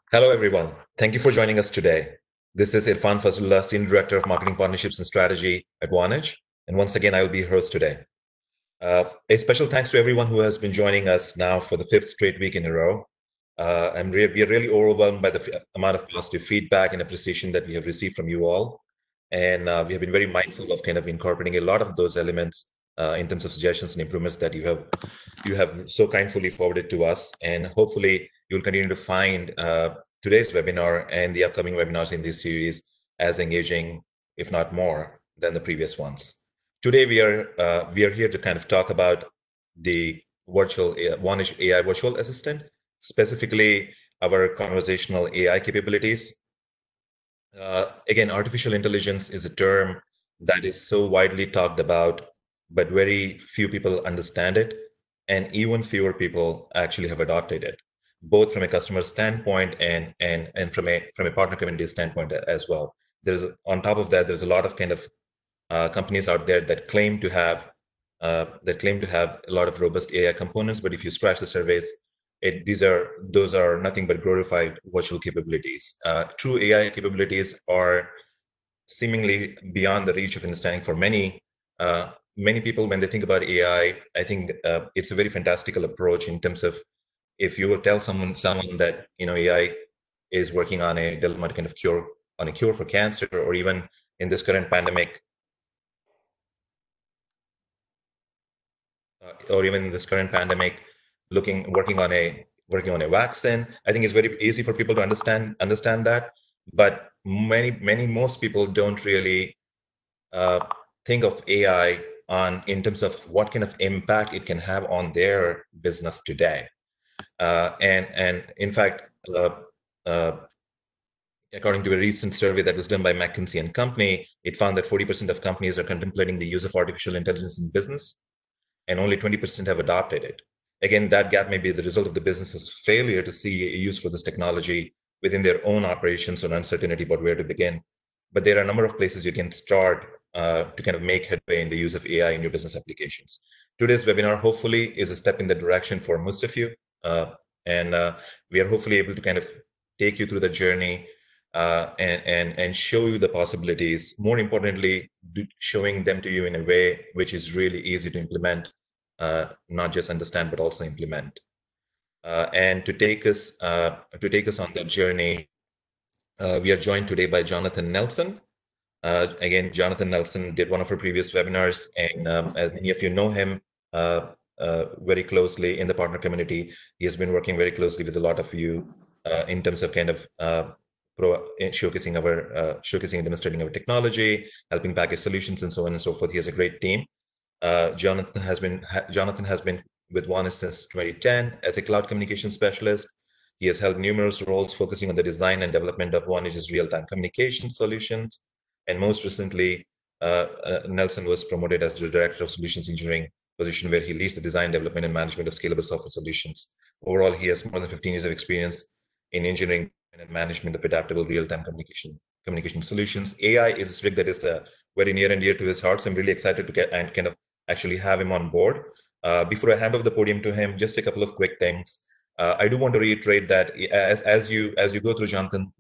Hello, everyone. Thank you for joining us today. This is Irfan Fazlullah, Senior Director of Marketing Partnerships and Strategy at Vonage. And once again, I will be your host today. A special thanks to everyone who has been joining us now for the fifth straight week in a row. We are really overwhelmed by the amount of positive feedback and appreciation that we have received from you all. And we have been very mindful of kind of incorporating a lot of those elements in terms of suggestions and improvements that you have so kindly forwarded to us. And hopefully, you'll continue to find today's webinar and the upcoming webinars in this series as engaging, if not more, than the previous ones. Today, we are here to kind of talk about the virtual Vonage AI virtual assistant, specifically our conversational AI capabilities. Again, artificial intelligence is a term that is so widely talked about, but very few people understand it, and even fewer people actually have adopted it, both from a customer standpoint and from a partner community standpoint as well. There's on top of that, there's a lot of kind of companies out there that claim to have a lot of robust AI components, but if you scratch the surface, those are nothing but glorified virtual capabilities. True AI capabilities are seemingly beyond the reach of understanding for many people. When they think about AI, I think it's a very fantastical approach in terms of if you will tell someone that AI is working on a development kind of cure for cancer, or even in this current pandemic, or even in this current pandemic, working on a vaccine. I think it's very easy for people to understand that, but most people don't really think of AI in terms of what kind of impact it can have on their business today. And in fact, uh, according to a recent survey that was done by McKinsey and Company, it found that 40% of companies are contemplating the use of artificial intelligence in business, and only 20% have adopted it. Again, that gap may be the result of the business's failure to see a use for this technology within their own operations or uncertainty about where to begin. But there are a number of places you can start to kind of make headway in the use of AI in your business applications. Today's webinar, hopefully, is a step in the direction for most of you. And we are hopefully able to kind of take you through the journey and show you the possibilities. More importantly, showing them to you in a way which is really easy to implement, not just understand, but also implement. And to take us on that journey, we are joined today by Jonathan Nelson. Again, Jonathan Nelson did one of our previous webinars, and as many of you know him very closely in the partner community, he has been working very closely with a lot of you in terms of kind of showcasing and demonstrating our technology, helping package solutions, and so on and so forth. He has a great team. Jonathan has been with Vonage since 2010 as a cloud communication specialist. He has held numerous roles focusing on the design and development of Vonage's real-time communication solutions. And most recently, Nelson was promoted as the Director of Solutions Engineering, position where he leads the design, development, and management of scalable software solutions. Overall, he has more than 15 years of experience in engineering and management of adaptable real-time communication solutions. AI is a subject that is very near and dear to his heart. So I'm really excited to get and kind of actually have him on board. Before I hand over the podium to him, just a couple of quick things. I do want to reiterate that as you go through Jonathan.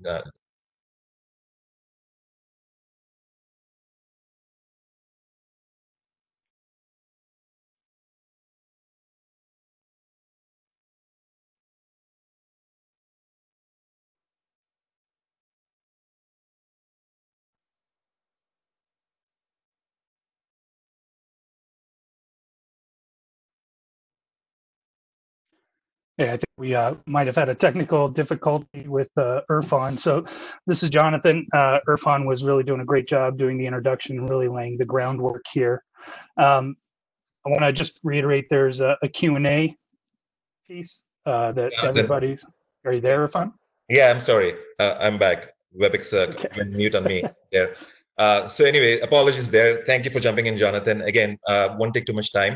Yeah, I think we might have had a technical difficulty with Irfan. So this is Jonathan. Irfan was really doing a great job doing the introduction and really laying the groundwork here. I want to just reiterate there's a Q&A piece that everybody's... Are you there, Irfan? Yeah, I'm sorry. I'm back. WebEx went mute on me there. So anyway, apologies there. Thank you for jumping in, Jonathan. Again, won't take too much time.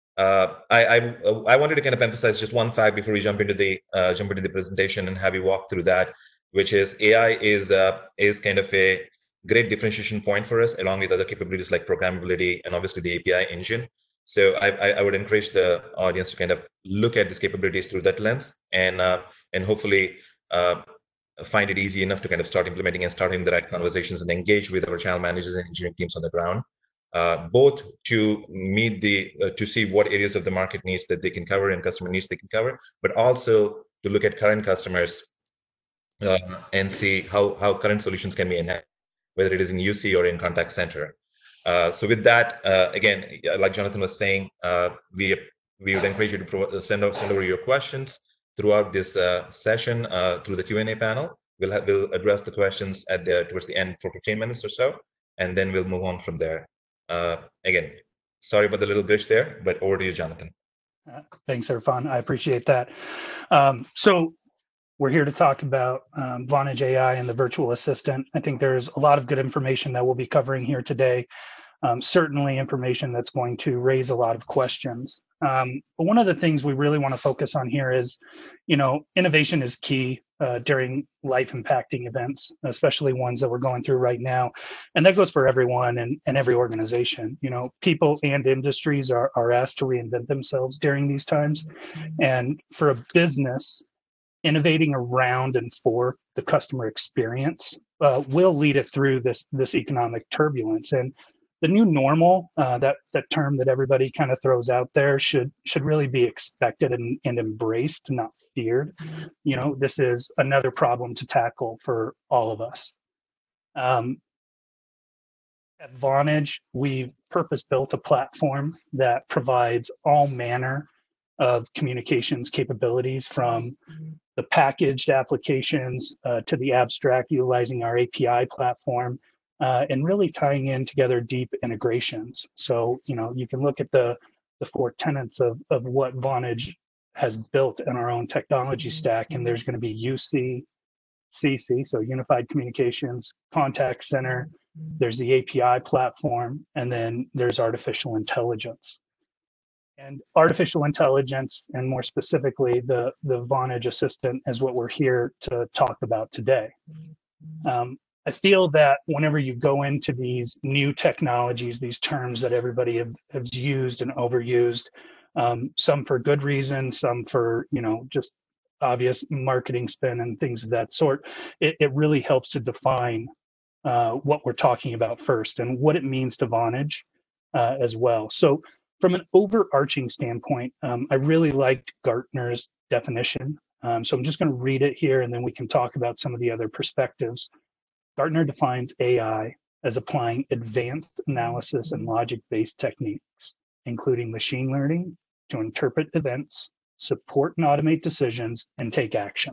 I wanted to kind of emphasize just one fact before we jump into the presentation and have you walk through that, which is AI is kind of a great differentiation point for us, along with other capabilities like programmability and obviously the API engine. So I would encourage the audience to kind of look at these capabilities through that lens, and hopefully find it easy enough to kind of start implementing and starting the right conversations and engage with our channel managers and engineering teams on the ground, both to meet to see what areas of the market needs that they can cover and customer needs they can cover, but also to look at current customers and see how current solutions can be enhanced, whether it is in UC or in contact center. So with that, again, like Jonathan was saying, we would encourage you to send over your questions throughout this session through the Q&A panel. We'll address the questions towards the end for 15 minutes or so, and then we'll move on from there. Again, sorry about the little glitch there, but over to you, Jonathan. Thanks, Irfan. I appreciate that. So we're here to talk about Vonage AI and the virtual assistant. I think there's a lot of good information that we'll be covering here today. Certainly information that's going to raise a lot of questions. But one of the things we really want to focus on here is, innovation is key during life-impacting events, especially ones that we're going through right now. And that goes for everyone and every organization. People and industries are asked to reinvent themselves during these times. And for a business, innovating around and for the customer experience will lead it through this economic turbulence. And the new normal, that term that everybody kind of throws out there, should really be expected and embraced, not feared. This is another problem to tackle for all of us. At Vonage, we've purpose-built a platform that provides all manner of communications capabilities, from the packaged applications to the abstract, utilizing our API platform, and really tying in together deep integrations. So, you can look at the four tenets of what Vonage has built in our own technology stack, and there's going to be UC, CC, so Unified Communications, Contact Center, there's the API platform, and then there's artificial intelligence. And artificial intelligence, and more specifically, the Vonage Assistant, is what we're here to talk about today. I feel that whenever you go into these new technologies, these terms that everybody has used and overused, some for good reason, some for just obvious marketing spin and things of that sort, it really helps to define what we're talking about first and what it means to Vonage as well. So from an overarching standpoint, I really liked Gartner's definition. So I'm just going to read it here, and then we can talk about some of the other perspectives. Gartner defines AI as applying advanced analysis and logic-based techniques, including machine learning, to interpret events, support and automate decisions, and take action.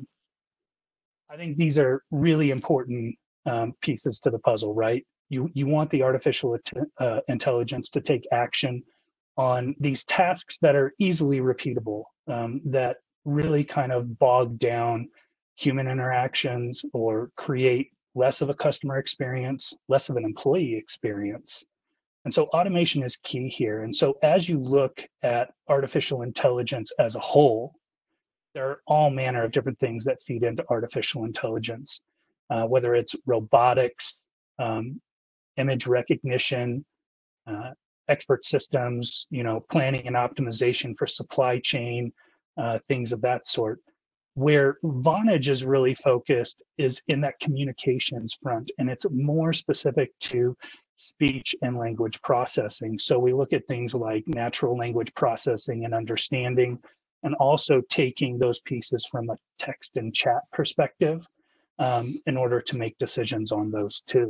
I think these are really important pieces to the puzzle, right? You want the artificial intelligence to take action on these tasks that are easily repeatable, that really kind of bog down human interactions or create less of a customer experience, less of an employee experience. And so automation is key here. And so as you look at artificial intelligence as a whole, there are all manner of different things that feed into artificial intelligence, whether it's robotics, image recognition, expert systems, planning and optimization for supply chain, things of that sort. Where Vonage is really focused is in that communications front, and it's more specific to speech and language processing. So we look at things like natural language processing and understanding, and also taking those pieces from a text and chat perspective in order to make decisions on those too.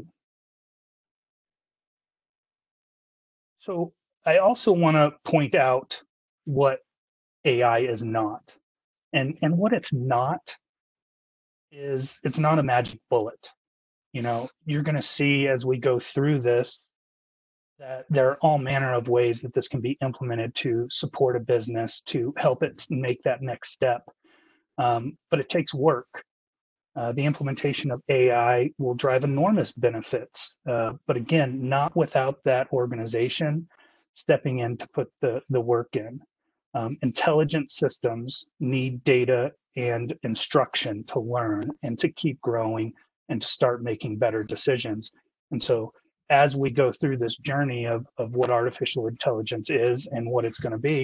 So I also want to point out what AI is not. And what it's not is, it's not a magic bullet. You're going to see as we go through this that there are all manner of ways that this can be implemented to support a business, to help it make that next step. But it takes work. The implementation of AI will drive enormous benefits, but again, not without that organization stepping in to put the work in. Intelligent systems need data and instruction to learn and to keep growing and to start making better decisions. And so as we go through this journey of what artificial intelligence is and what it's going to be,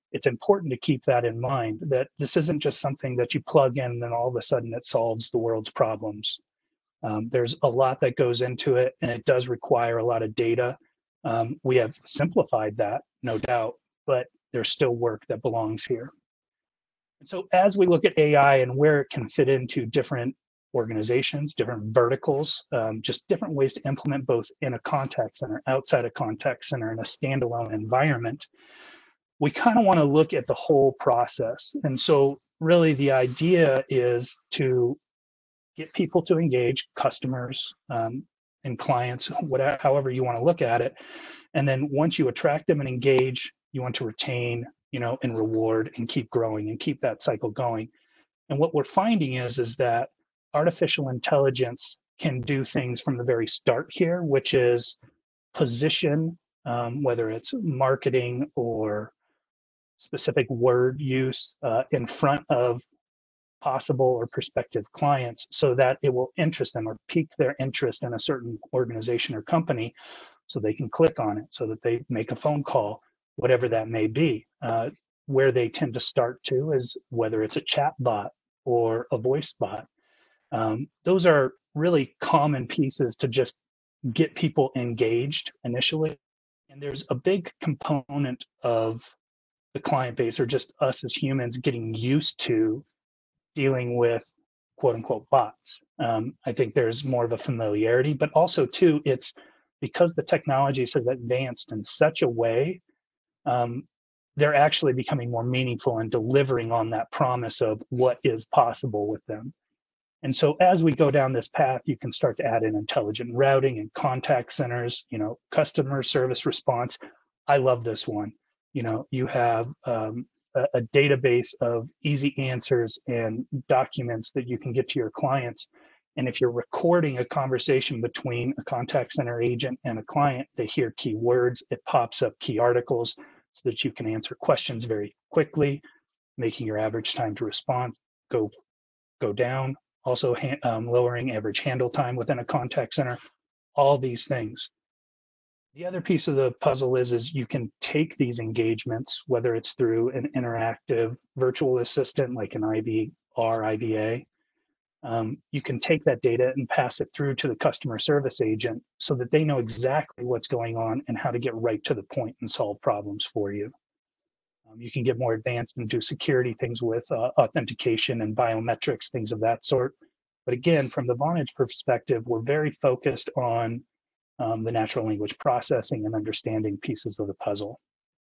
it's important to keep that in mind, that this isn't just something that you plug in and then all of a sudden it solves the world's problems. There's a lot that goes into it, and it does require a lot of data. We have simplified that, no doubt, but there's still work that belongs here. And so as we look at AI and where it can fit into different organizations, different verticals, just different ways to implement both in a contact center, outside a contact center, in a standalone environment, we kind of want to look at the whole process. And so really the idea is to get people to engage, customers and clients, whatever, however you want to look at it. And then once you attract them and engage, you want to retain, and reward and keep growing and keep that cycle going. And what we're finding is that artificial intelligence can do things from the very start here, which is position, whether it's marketing or specific word use in front of possible or prospective clients so that it will interest them or pique their interest in a certain organization or company so they can click on it, so that they make a phone call, whatever that may be. Where they tend to start to is whether it's a chat bot or a voice bot. Those are really common pieces to just get people engaged initially. And there's a big component of the client base, or just us as humans, getting used to dealing with quote unquote bots. I think there's more of a familiarity, but also too, it's because the technologies have advanced in such a way, they're actually becoming more meaningful and delivering on that promise of what is possible with them. And so as we go down this path, you can start to add in intelligent routing and contact centers, customer service response. I love this one. You have a database of easy answers and documents that you can get to your clients. And if you're recording a conversation between a contact center agent and a client, they hear keywords, it pops up key articles so that you can answer questions very quickly, making your average time to respond go down, also lowering average handle time within a contact center, all these things. The other piece of the puzzle is you can take these engagements, whether it's through an interactive virtual assistant like an IVR, IVA, you can take that data and pass it through to the customer service agent so that they know exactly what's going on and how to get right to the point and solve problems for you. You can get more advanced and do security things with authentication and biometrics, things of that sort. But again, from the Vonage perspective, we're very focused on the natural language processing and understanding pieces of the puzzle.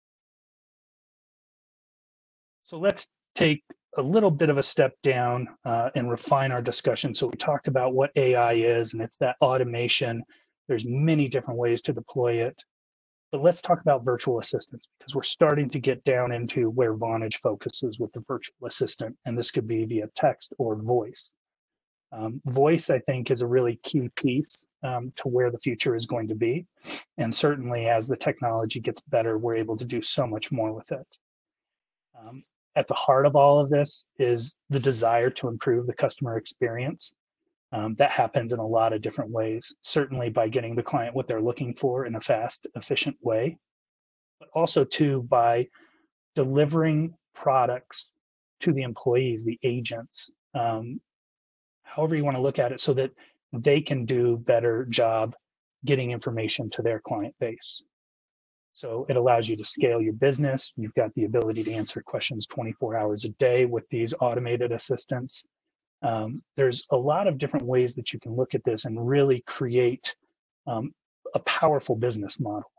So let's take a little bit of a step down and refine our discussion. So we talked about what AI is, and it's that automation. There's many different ways to deploy it. But let's talk about virtual assistants, because we're starting to get down into where Vonage focuses with the virtual assistant, and this could be via text or voice. Voice, I think, is a really key piece to where the future is going to be. And certainly as the technology gets better, we're able to do so much more with it. At the heart of all of this is the desire to improve the customer experience. That happens in a lot of different ways, certainly by getting the client what they're looking for in a fast, efficient way, but also too by delivering products to the employees, the agents, however you want to look at it, so that they can do better job getting information to their client base. So it allows you to scale your business. You've got the ability to answer questions 24 hours a day with these automated assistants. There's a lot of different ways that you can look at this and really create a powerful business model.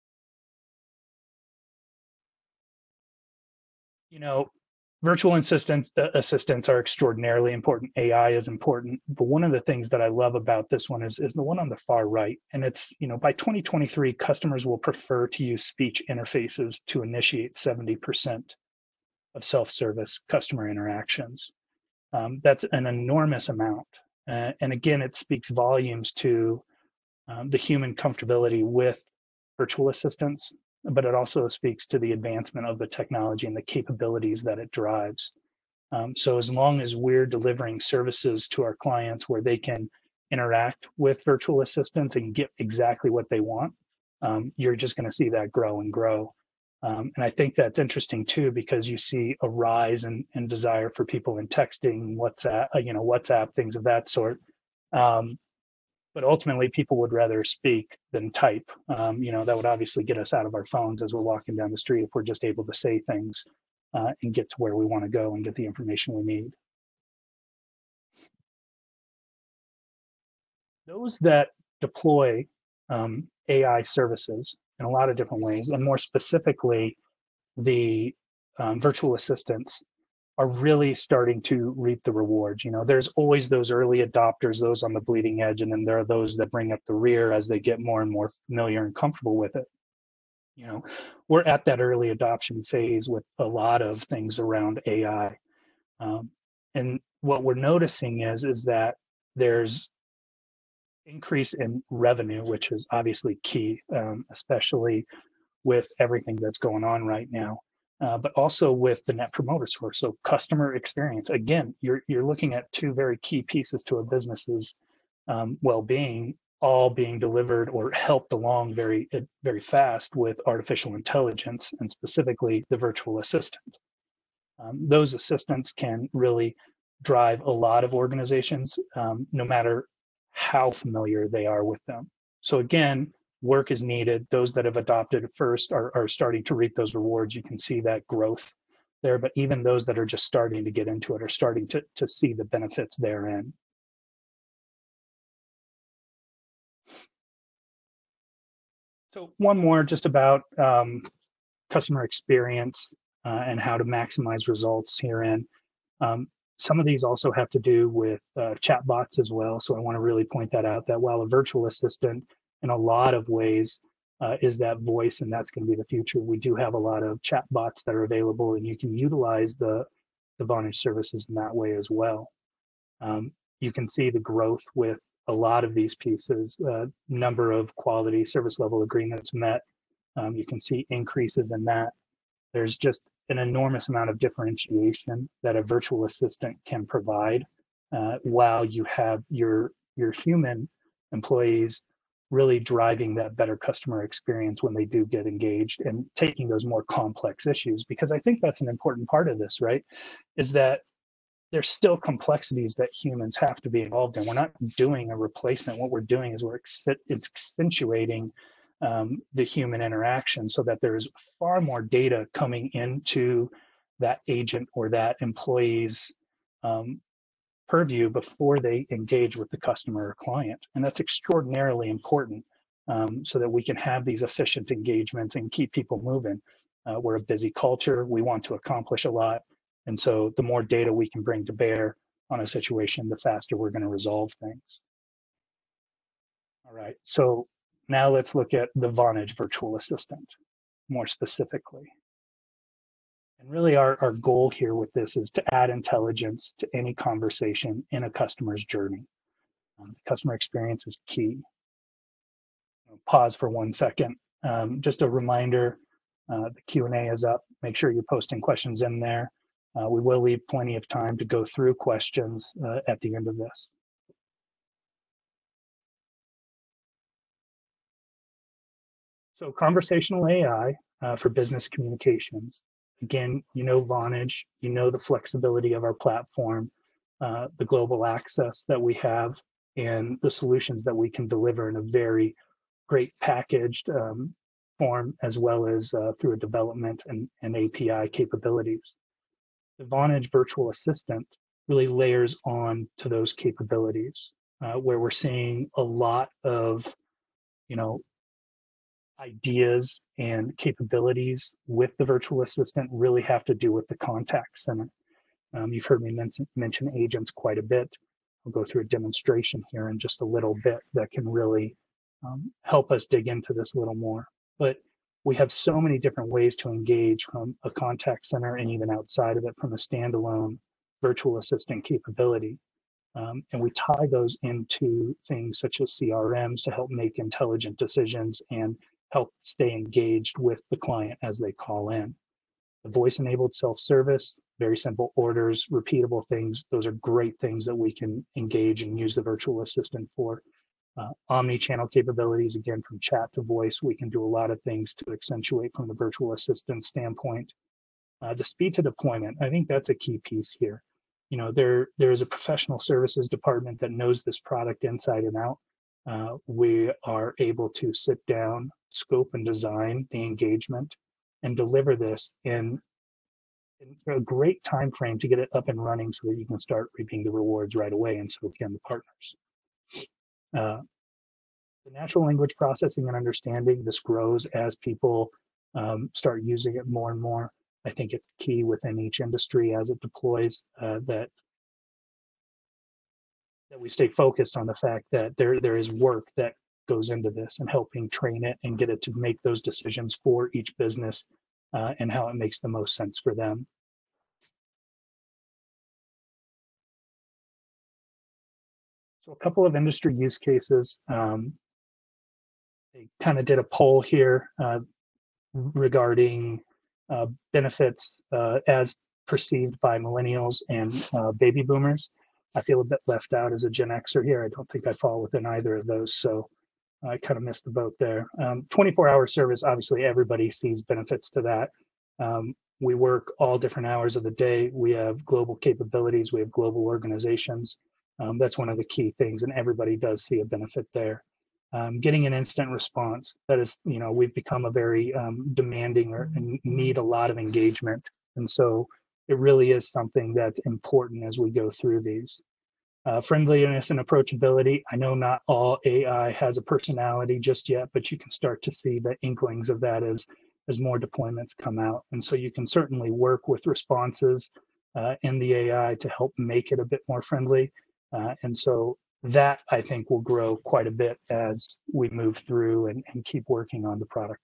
Virtual assistants are extraordinarily important. AI is important. But one of the things that I love about this one is the one on the far right. And it's, by 2023, customers will prefer to use speech interfaces to initiate 70% of self-service customer interactions. That's an enormous amount. And again, it speaks volumes to the human comfortability with virtual assistants, but it also speaks to the advancement of the technology and the capabilities that it drives. So as long as we're delivering services to our clients where they can interact with virtual assistants and get exactly what they want, you're just going to see that grow and grow. And I think that's interesting too, because you see a rise in desire for people in texting, WhatsApp, WhatsApp, things of that sort. Um, but ultimately, people would rather speak than type. That would obviously get us out of our phones as we're walking down the street if we're just able to say things and get to where we want to go and get the information we need. Those that deploy AI services in a lot of different ways, and more specifically, the virtual assistants are really starting to reap the rewards. There's always those early adopters, those on the bleeding edge, and then there are those that bring up the rear as they get more and more familiar and comfortable with it. We're at that early adoption phase with a lot of things around AI. And what we're noticing is that there's increase in revenue, which is obviously key, especially with everything that's going on right now, but also with the net promoter score. So customer experience. Again, you're looking at two very key pieces to a business's well-being, all being delivered or helped along very very fast with artificial intelligence, and specifically the virtual assistant. Those assistants can really drive a lot of organizations, no matter how familiar they are with them. So again, work is needed. Those that have adopted it first are starting to reap those rewards. You can see that growth there, but even those that are just starting to get into it are starting to see the benefits therein. So one more just about customer experience and how to maximize results herein. Um, some of these also have to do with chatbots as well. So I want to really point that out, that while a virtual assistant in a lot of ways is that voice, and that's going to be the future, we do have a lot of chatbots that are available, and you can utilize the Vonage services in that way as well. You can see the growth with a lot of these pieces, number of quality service level agreements met. You can see increases in that. There's just an enormous amount of differentiation that a virtual assistant can provide, while you have your human employees really driving that better customer experience when they do get engaged and taking those more complex issues. Because I think that's an important part of this, right? Is that there's still complexities that humans have to be involved in. We're not doing a replacement. What we're doing is it's accentuating the human interaction so that there's far more data coming into that agent or that employee's purview before they engage with the customer or client. And that's extraordinarily important, so that we can have these efficient engagements and keep people moving. We're a busy culture. We want to accomplish a lot. And so the more data we can bring to bear on a situation, the faster we're going to resolve things. All right. So now let's look at the Vonage virtual assistant more specifically. And really our goal here with this is to add intelligence to any conversation in a customer's journey. Customer experience is key. Pause for 1 second. Just a reminder, the Q&A is up. Make sure you're posting questions in there. We will leave plenty of time to go through questions at the end of this. So conversational AI for business communications. Again, Vonage, the flexibility of our platform, the global access that we have, and the solutions that we can deliver in a very great packaged form, as well as through a development and API capabilities. The Vonage virtual assistant really layers on to those capabilities, where we're seeing a lot of, ideas and capabilities with the virtual assistant really have to do with the contact center. You've heard me mention agents quite a bit. I'll go through a demonstration here in just a little bit that can really help us dig into this a little more. But we have so many different ways to engage from a contact center and even outside of it from a standalone virtual assistant capability. And we tie those into things such as CRMs to help make intelligent decisions and help stay engaged with the client as they call in. The voice-enabled self-service, very simple orders, repeatable things. Those are great things that we can engage and use the virtual assistant for. Omni-channel capabilities, again, from chat to voice, we can do a lot of things to accentuate from the virtual assistant standpoint. The speed to deployment, I think that's a key piece here. There is a professional services department that knows this product inside and out. We are able to sit down, scope and design the engagement, and deliver this in a great time frame to get it up and running so that you can start reaping the rewards right away, and so can the partners. The natural language processing and understanding, this grows as people start using it more and more. I think it's key within each industry as it deploys that we stay focused on the fact that there is work that goes into this and helping train it and get it to make those decisions for each business and how it makes the most sense for them. So a couple of industry use cases. They kind of did a poll here regarding benefits as perceived by millennials and baby boomers. I feel a bit left out as a Gen Xer here. I don't think I fall within either of those, so I kind of missed the boat there. 24-hour service, obviously everybody sees benefits to that. We work all different hours of the day. We have global capabilities. We have global organizations. That's one of the key things, and everybody does see a benefit there. Getting an instant response. That is, we've become a very demanding and need a lot of engagement. And so it really is something that's important as we go through these. Friendliness and approachability. I know not all AI has a personality just yet, but you can start to see the inklings of that as more deployments come out. And so you can certainly work with responses in the AI to help make it a bit more friendly. And so that I think will grow quite a bit as we move through and keep working on the product.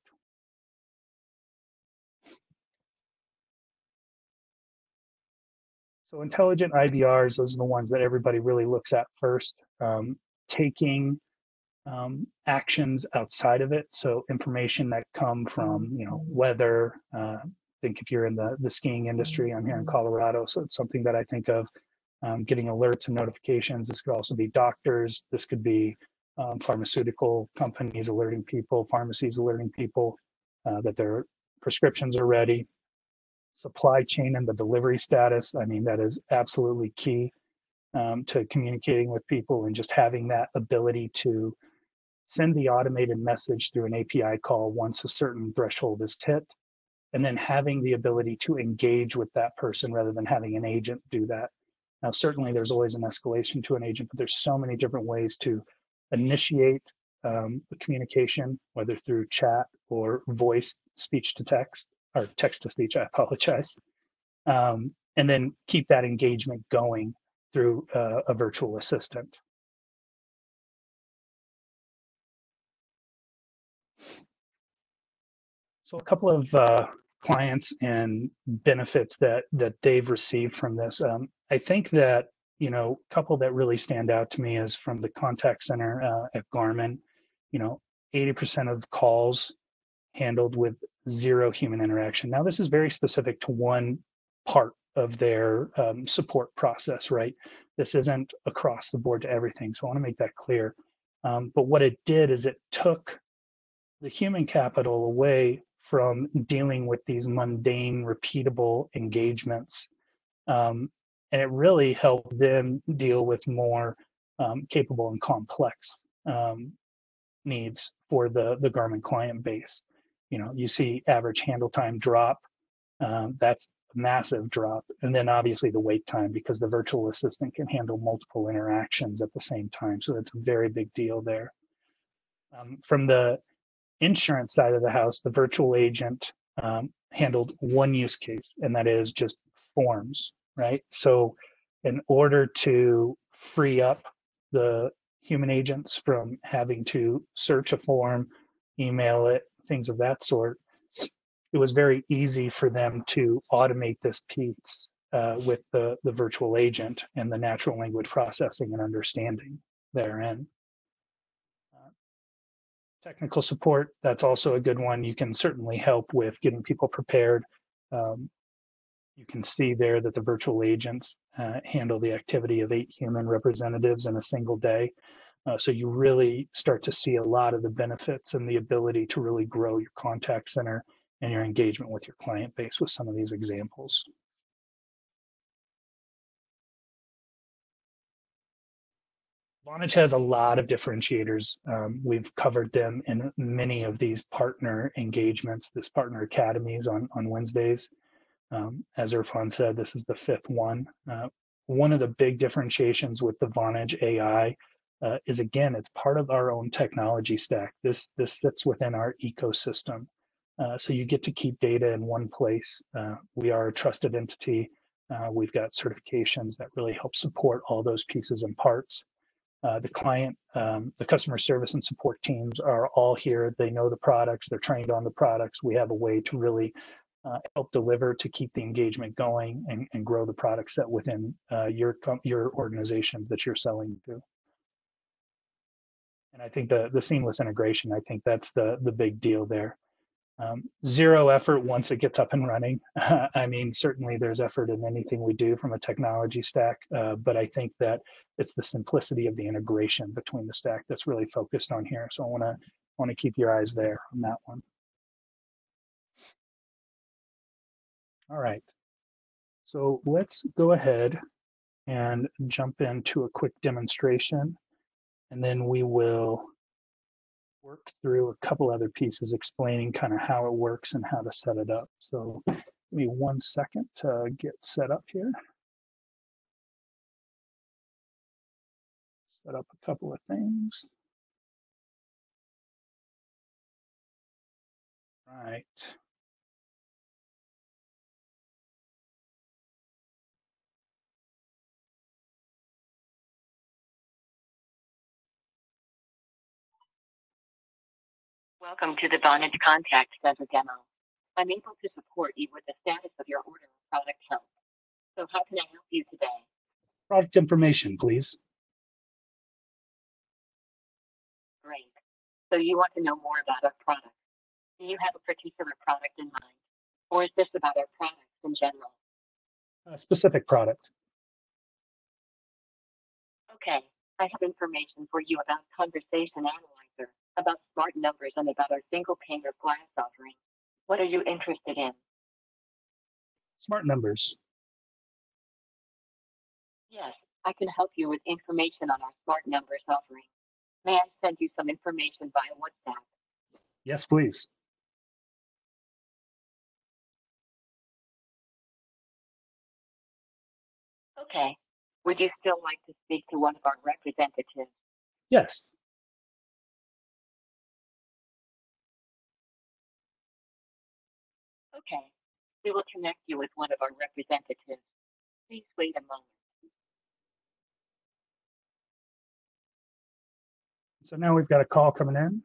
So intelligent IVRs, those are the ones that everybody really looks at first. Taking actions outside of it, so information that come from weather. Think if you're in the skiing industry, I'm here in Colorado, so it's something that I think of. Getting alerts and notifications. This could also be doctors. This could be pharmaceutical companies alerting people, pharmacies alerting people that their prescriptions are ready. Supply chain and the delivery status. I mean, that is absolutely key to communicating with people and just having that ability to send the automated message through an API call once a certain threshold is hit, and then having the ability to engage with that person rather than having an agent do that. Now, certainly there's always an escalation to an agent, but there's so many different ways to initiate the communication, whether through chat or voice, speech to text, or text to speech, I apologize. And then keep that engagement going through a virtual assistant. So a couple of clients and benefits that they've received from this. I think that a couple that really stand out to me is from the contact center at Garmin. 80% of calls handled with zero human interaction. Now, this is very specific to one part of their support process, right? This isn't across the board to everything. So I want to make that clear. But what it did is it took the human capital away from dealing with these mundane, repeatable engagements. And it really helped them deal with more capable and complex needs for the Garmin client base. You see average handle time drop. That's a massive drop. And then obviously the wait time, because the virtual assistant can handle multiple interactions at the same time. So that's a very big deal there. From the insurance side of the house, the virtual agent handled one use case, and that is just forms, right? So in order to free up the human agents from having to search a form, email it, things of that sort, it was very easy for them to automate this piece with the virtual agent and the natural language processing and understanding therein. Technical support, that's also a good one. You can certainly help with getting people prepared. You can see there that the virtual agents handle the activity of 8 human representatives in a single day. So you really start to see a lot of the benefits and the ability to really grow your contact center and your engagement with your client base with some of these examples. Vonage has a lot of differentiators. We've covered them in many of these partner engagements, this partner academies on Wednesdays. As Irfan said, this is the fifth one. One of the big differentiations with the Vonage AI is, again, it's part of our own technology stack. This sits within our ecosystem. So you get to keep data in one place. We are a trusted entity. We've got certifications that really help support all those pieces and parts. The customer service and support teams are all here. They know the products, they're trained on the products. We have a way to really help deliver to keep the engagement going and grow the product set within your organizations that you're selling to. And I think the seamless integration, I think that's the big deal there. Zero effort once it gets up and running. I mean, certainly there's effort in anything we do from a technology stack, but I think that it's the simplicity of the integration between the stack that's really focused on here. So I want to keep your eyes there on that one. All right. So let's go ahead and jump into a quick demonstration, and then we will work through a couple other pieces explaining kind of how it works and how to set it up. So give me 1 second to get set up here. Set up a couple of things. Right. Welcome to the Vonage Contact Center demo. I'm able to support you with the status of your order of product help. So how can I help you today? Product information, please. Great. So you want to know more about our product. Do you have a particular product in mind? Or is this about our products in general? A specific product. Okay. I have information for you about Conversation Analyzer, about smart numbers, and about our single pane of glass offering. What are you interested in? Smart numbers. Yes, I can help you with information on our smart numbers offering. May I send you some information via WhatsApp? Yes, please. Okay. Would you still like to speak to one of our representatives? Yes. Okay. We will connect you with one of our representatives. Please wait a moment. So now we've got a call coming in.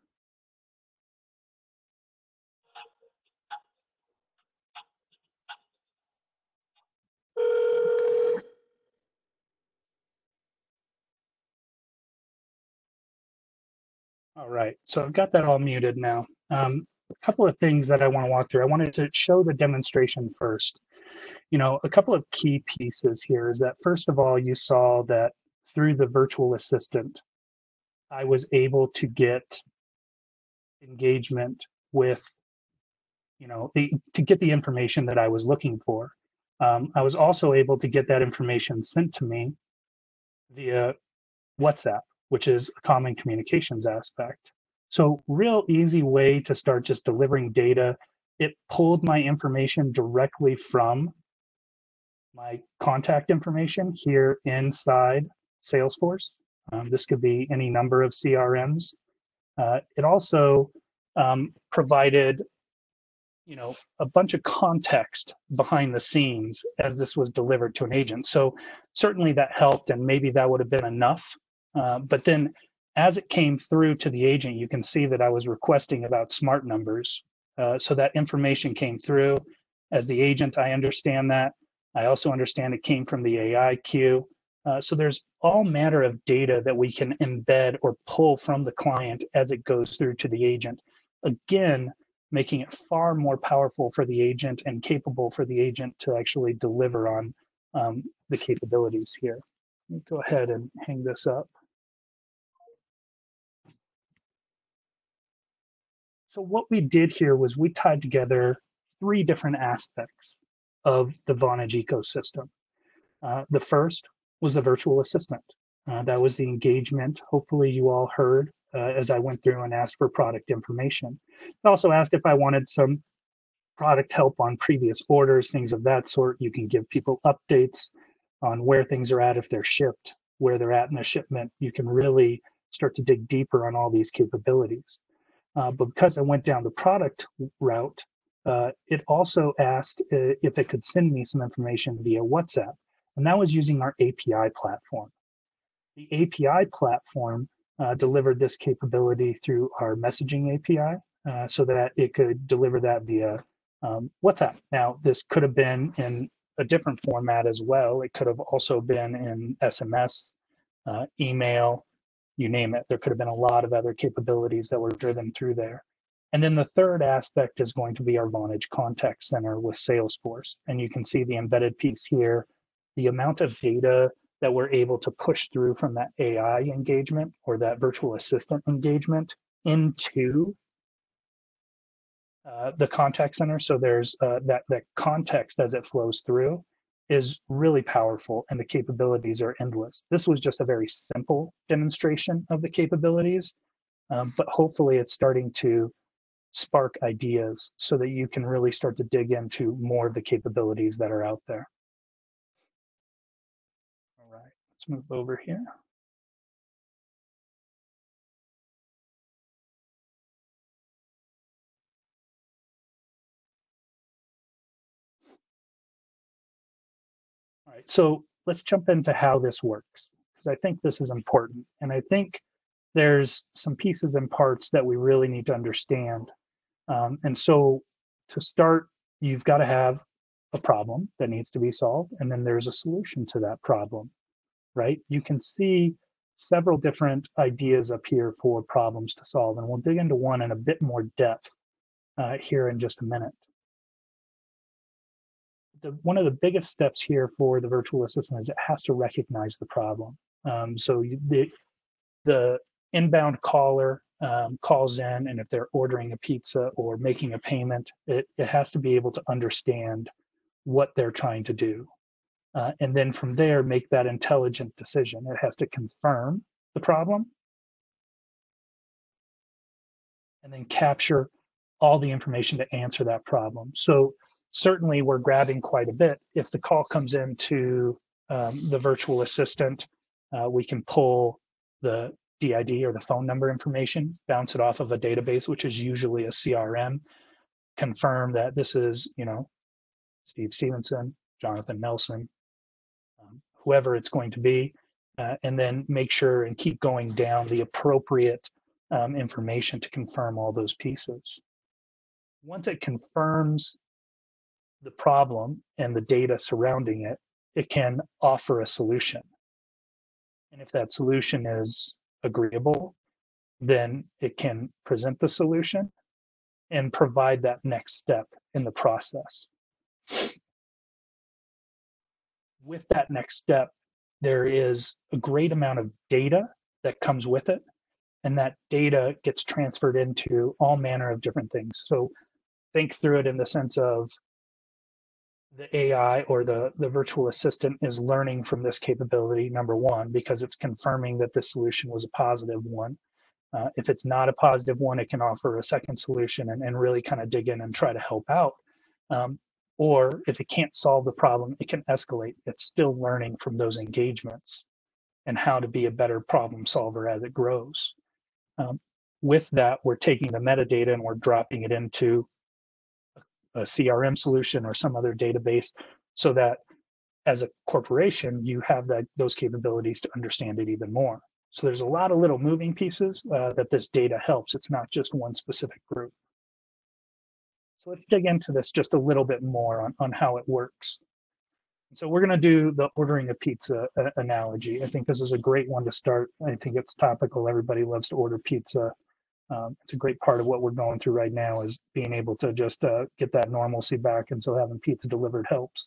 All right, so I've got that all muted now. A couple of things that I want to walk through. I wanted to show the demonstration first. You know, a couple of key pieces here is that, first of all, you saw that through the virtual assistant, I was able to get engagement with, you know, to get the information that I was looking for. I was also able to get that information sent to me via WhatsApp, which is a common communications aspect. So real easy way to start just delivering data. It pulled my information directly from my contact information here inside Salesforce. This could be any number of CRMs. It also provided, you know, a bunch of context behind the scenes as this was delivered to an agent. So certainly that helped, and maybe that would have been enough. But then as it came through to the agent, you can see that I was requesting about smart numbers. So that information came through. As the agent, I understand that. I also understand it came from the AI queue. So there's all manner of data that we can embed or pull from the client as it goes through to the agent. Again, making it far more powerful for the agent and capable for the agent to actually deliver on the capabilities here. Let me go ahead and hang this up. So what we did here was we tied together three different aspects of the Vonage ecosystem. The first was the virtual assistant. That was the engagement. Hopefully you all heard as I went through and asked for product information. I also asked if I wanted some product help on previous orders, things of that sort. You can give people updates on where things are at, if they're shipped, where they're at in the shipment. You can really start to dig deeper on all these capabilities. But because I went down the product route, it also asked if it could send me some information via WhatsApp. And that was using our API platform. The API platform delivered this capability through our messaging API so that it could deliver that via WhatsApp. Now, this could have been in a different format as well. It could have also been in SMS, email, you name it. There could have been a lot of other capabilities that were driven through there. And then the third aspect is going to be our Vonage contact center with Salesforce. And you can see the embedded piece here, the amount of data that we're able to push through from that AI engagement or that virtual assistant engagement into the contact center. So there's that context as it flows through is really powerful, and the capabilities are endless. This was just a very simple demonstration of the capabilities, but hopefully it's starting to spark ideas so that you can really start to dig into more of the capabilities that are out there. All right, let's move over here. All right, so let's jump into how this works, because I think this is important. And I think there's some pieces and parts that we really need to understand. And so to start, you've got to have a problem that needs to be solved, and then there's a solution to that problem, right? You can see several different ideas up here for problems to solve, and we'll dig into one in a bit more depth here in just a minute. One of the biggest steps here for the virtual assistant is it has to recognize the problem. So the inbound caller calls in, and if they're ordering a pizza or making a payment, it has to be able to understand what they're trying to do. And then from there, make that intelligent decision. It has to confirm the problem and then capture all the information to answer that problem. So certainly we're grabbing quite a bit. If the call comes into the virtual assistant, we can pull the DID or the phone number information, bounce it off of a database, which is usually a CRM, confirm that this is, Steve Stevenson, Jonathan Nelson, whoever it's going to be, and then make sure and keep going down the appropriate information to confirm all those pieces. Once it confirms the problem and the data surrounding it, it can offer a solution. And if that solution is agreeable, then it can present the solution and provide that next step in the process. With that next step, there is a great amount of data that comes with it, and that data gets transferred into all manner of different things. So think through it in the sense of the AI or the virtual assistant is learning from this capability, number one, because it's confirming that this solution was a positive one. If it's not a positive one, it can offer a second solution and really kind of dig in and try to help out. Or if it can't solve the problem, it can escalate. It's still learning from those engagements and how to be a better problem solver as it grows. With that, we're taking the metadata and we're dropping it into a CRM solution or some other database so that as a corporation, you have those capabilities to understand it even more. So there's a lot of little moving pieces that this data helps. It's not just one specific group. So let's dig into this just a little bit more on how it works. So we're going to do the ordering a pizza analogy. I think this is a great one to start. I think it's topical. Everybody loves to order pizza. It's a great part of what we're going through right now is being able to just get that normalcy back. And so having pizza delivered helps.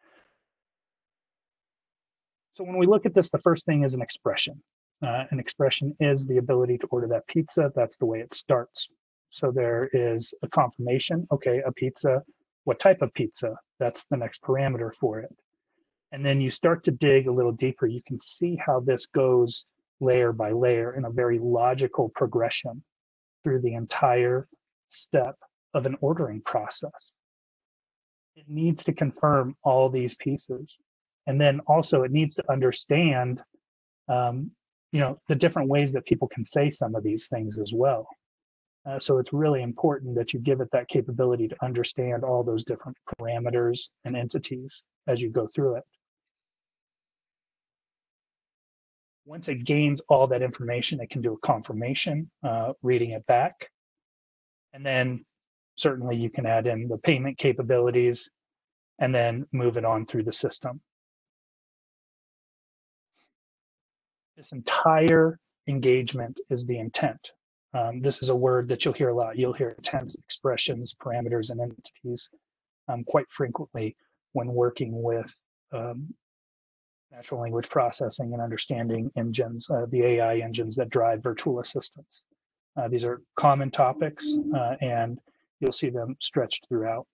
So when we look at this, the first thing is an expression. An expression is the ability to order that pizza. That's the way it starts. So there is a confirmation, okay, a pizza, what type of pizza? That's the next parameter for it. And then you start to dig a little deeper. You can see how this goes layer by layer in a very logical progression through the entire step of an ordering process. It needs to confirm all these pieces. And then also it needs to understand, the different ways that people can say some of these things as well. So it's really important that you give it that capability to understand all those different parameters and entities as you go through it. Once it gains all that information, it can do a confirmation, reading it back. And then certainly you can add in the payment capabilities and then move it on through the system. This entire engagement is the intent. This is a word that you'll hear a lot. You'll hear intents, expressions, parameters, and entities quite frequently when working with natural language processing and understanding engines, the AI engines that drive virtual assistants. These are common topics, and you'll see them stretched throughout.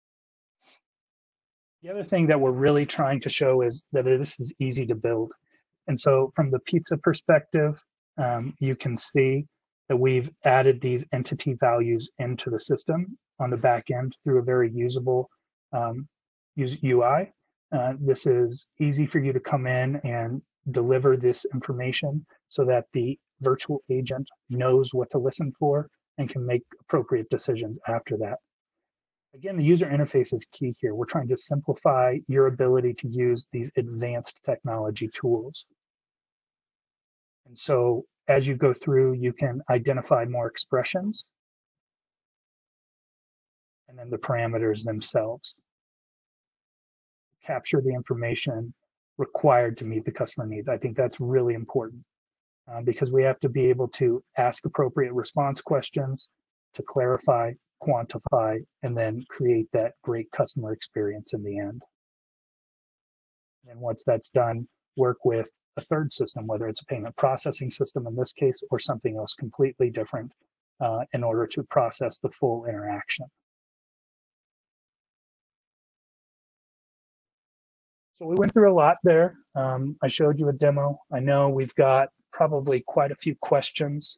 The other thing that we're really trying to show is that this is easy to build. And so from the pizza perspective, you can see that we've added these entity values into the system on the back end through a very usable UI. This is easy for you to come in and deliver this information so that the virtual agent knows what to listen for and can make appropriate decisions after that. Again, the user interface is key here. We're trying to simplify your ability to use these advanced technology tools. And so as you go through, you can identify more expressions and then the parameters themselves. Capture the information required to meet the customer needs. I think that's really important because we have to be able to ask appropriate response questions to clarify, quantify, and then create that great customer experience in the end. And once that's done, work with a third system, whether it's a payment processing system in this case, or something else completely different in order to process the full interaction. So we went through a lot there. I showed you a demo. I know we've got probably quite a few questions.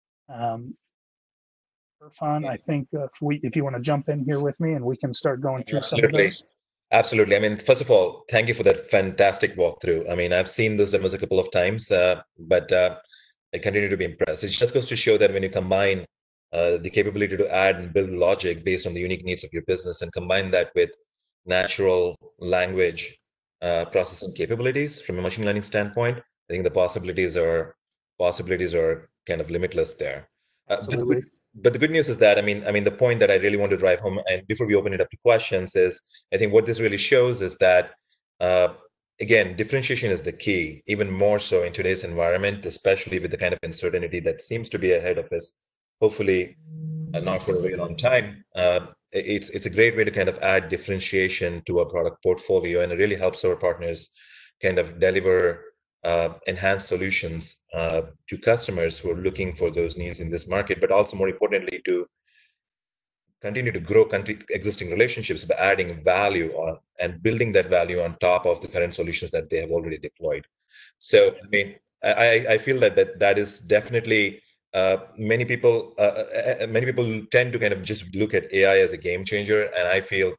Irfan, I think if you want to jump in here with me and we can start going through some of those. Absolutely. I mean, first of all, thank you for that fantastic walkthrough. I mean, I've seen those demos a couple of times, but I continue to be impressed. It just goes to show that when you combine the capability to add and build logic based on the unique needs of your business and combine that with natural language processing capabilities from a machine learning standpoint, I think the possibilities are kind of limitless there. Absolutely. But the good news is that I mean the point that I really want to drive home, and before we open it up to questions, is I think what this really shows is that again, differentiation is the key, even more so in today's environment, especially with the kind of uncertainty that seems to be ahead of us. Hopefully, not for a very long time. It's a great way to kind of add differentiation to our product portfolio, and it really helps our partners kind of deliver enhanced solutions to customers who are looking for those needs in this market, but also more importantly to continue to grow existing relationships by adding value on and building that value on top of the current solutions that they have already deployed. So I mean, I feel that is definitely many people tend to kind of just look at AI as a game changer, and I feel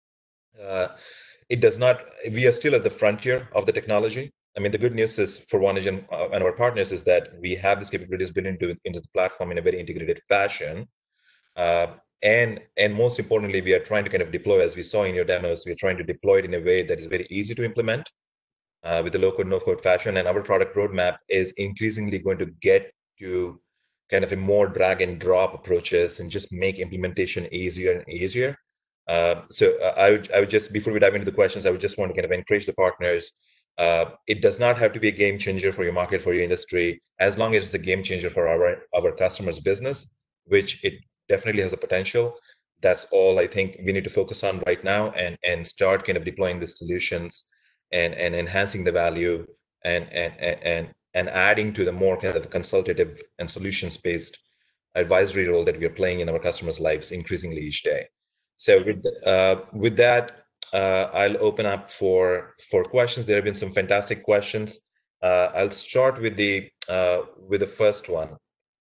it does not. We are still at the frontier of the technology. I mean, the good news is for Vonage and our partners is that we have these capabilities built into the platform in a very integrated fashion. And most importantly, we are trying to kind of deploy, as we saw in your demos, we're trying to deploy it in a way that is very easy to implement with the low-code, no-code fashion. And our product roadmap is increasingly going to get to kind of a more drag and drop approaches and just make implementation easier and easier. So I would just, before we dive into the questions, I would just want to kind of encourage the partners. It does not have to be a game changer for your market, for your industry, as long as it's a game changer for our customers' business, which it definitely has a potential. That's all I think we need to focus on right now and start kind of deploying the solutions and enhancing the value and adding to the more kind of consultative and solutions-based advisory role that we are playing in our customers' lives increasingly each day. So with that, I'll open up for questions. There have been some fantastic questions. I'll start with the first one.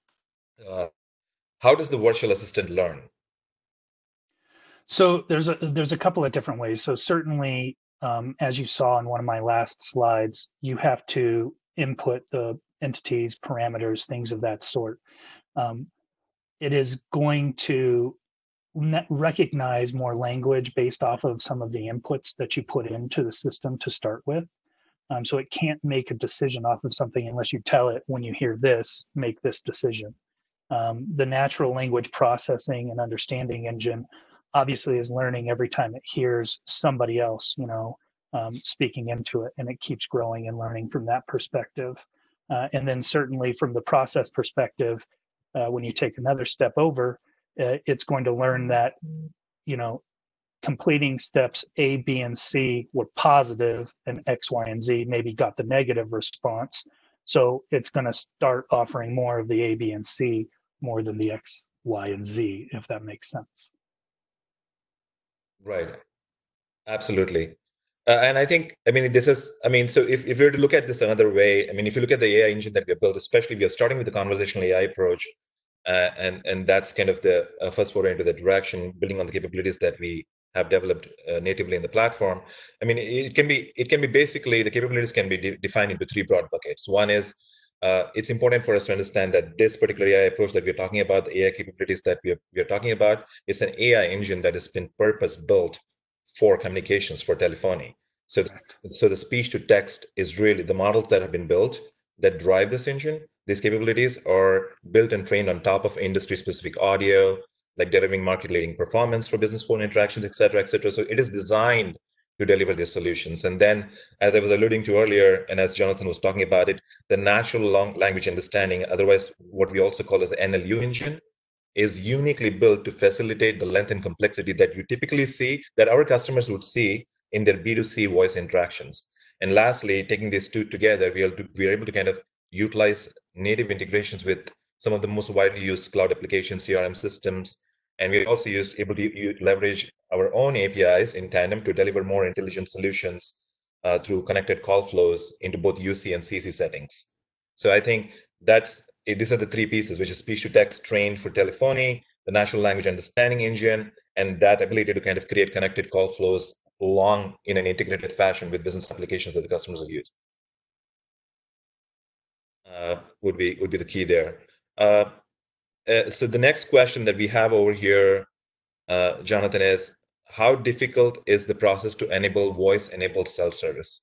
How does the virtual assistant learn? So there's a couple of different ways. So certainly, as you saw in one of my last slides, you have to input the entities, parameters, things of that sort. It is going to recognize more language based off of some of the inputs that you put into the system to start with. So it can't make a decision off of something unless you tell it, when you hear this, make this decision. The natural language processing and understanding engine obviously is learning every time it hears somebody else, speaking into it, and it keeps growing and learning from that perspective. And then certainly from the process perspective, when you take another step over, it's going to learn that, completing steps A, B, and C were positive, and X, Y, and Z maybe got the negative response. So it's going to start offering more of the A, B, and C more than the X, Y, and Z, if that makes sense. Right. Absolutely. And I think, so if we were to look at this another way, if you look at the AI engine that we have built, especially we are starting with the conversational AI approach, and that's kind of the first foray into the direction, building on the capabilities that we have developed natively in the platform. It can be basically, the capabilities can be defined into three broad buckets. One is, it's important for us to understand that this particular AI approach that we're talking about, the AI capabilities that we are talking about, is an AI engine that has been purpose-built for communications, for telephony. So the speech to text is really the models that have been built that drive this engine. These capabilities are built and trained on top of industry-specific audio, like delivering market-leading performance for business phone interactions, et cetera, et cetera. So it is designed to deliver these solutions. And then, as I was alluding to earlier, and as Jonathan was talking about it, the natural language understanding, otherwise what we also call as the NLU engine, is uniquely built to facilitate the length and complexity that you typically see, that our customers would see in their B2C voice interactions. And lastly, taking these two together, we are able to kind of utilize native integrations with some of the most widely used cloud applications, CRM systems, and we're also able to leverage our own APIs in tandem to deliver more intelligent solutions through connected call flows into both UC and CC settings. So I think these are the three pieces, which is speech to text trained for telephony, the natural language understanding engine, and that ability to kind of create connected call flows along in an integrated fashion with business applications that the customers will use. Would be the key there. So the next question that we have over here, Jonathan, is how difficult is the process to enable voice-enabled self-service?